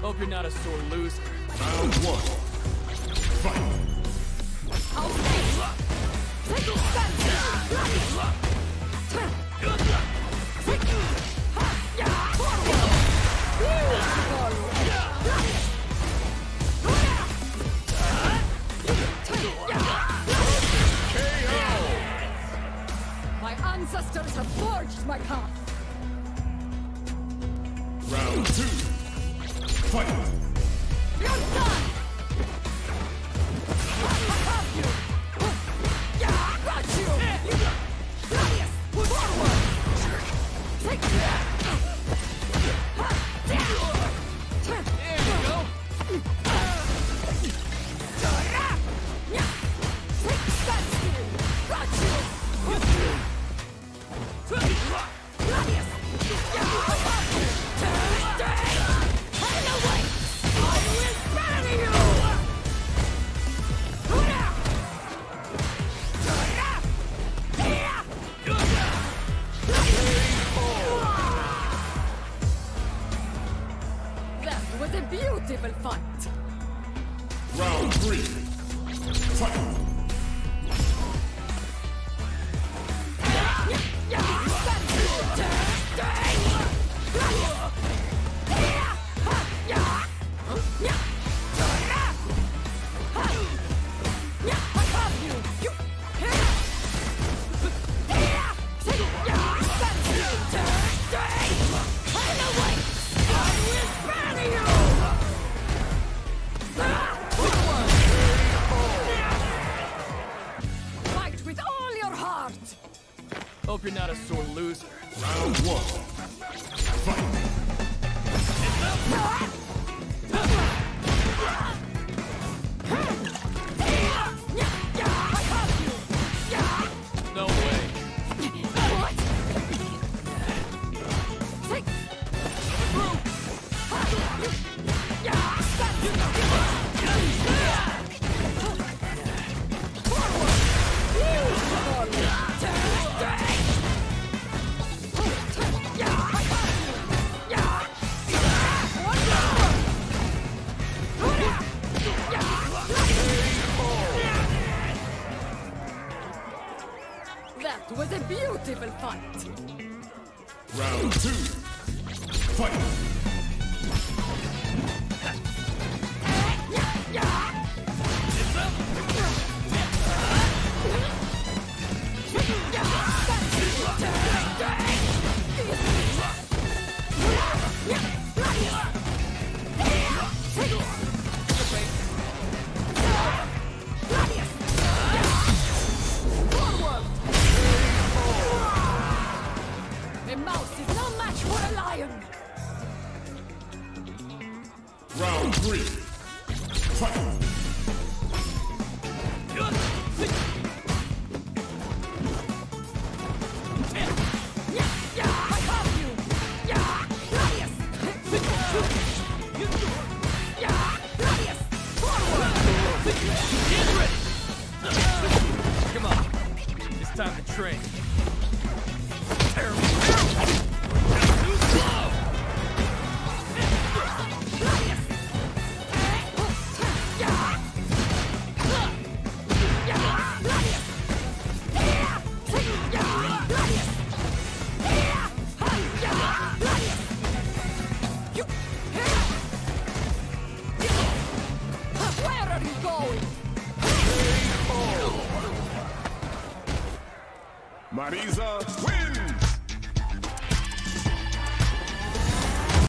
Hope you're not a sore loser. Round one. Fight. I'll stay. Take it, my ancestors have forged my path. Round two. Fight. You're done! I have you! Yeah, got you! Gladius, forward! Take that! There you go! Take that spear! Got you! Gladius! Yeah, I have you! Turn away! I will bury you! That was a beautiful fight! Round three. Fight. Hope you're not a sore loser. Round one. Fight. No way. What? Take That was a beautiful fight. Round two. Fight. A mouse is no match for a lion. Round three. Fight. I have you. Gladius. Gladius. Forward. Get ready! Come on. It's time to train. Too slow! Where are you going? Marisa wins!